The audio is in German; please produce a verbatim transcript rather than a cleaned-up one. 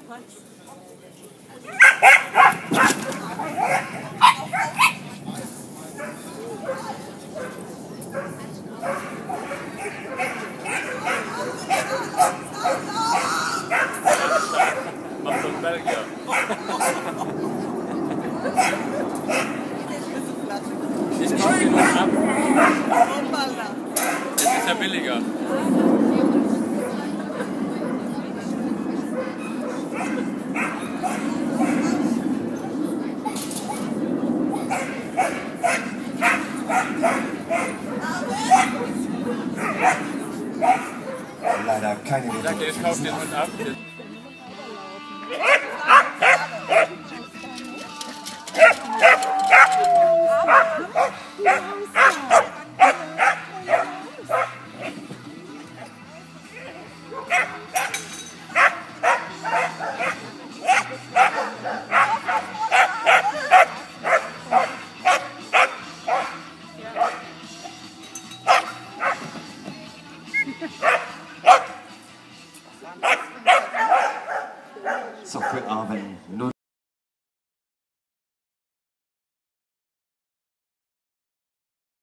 Macht doch Belgier. Ich kaufe ihn noch ab. Jetzt ist er billiger. Leider keine Ich sag dir, ich kaufe den Hund ab. So, für Abend.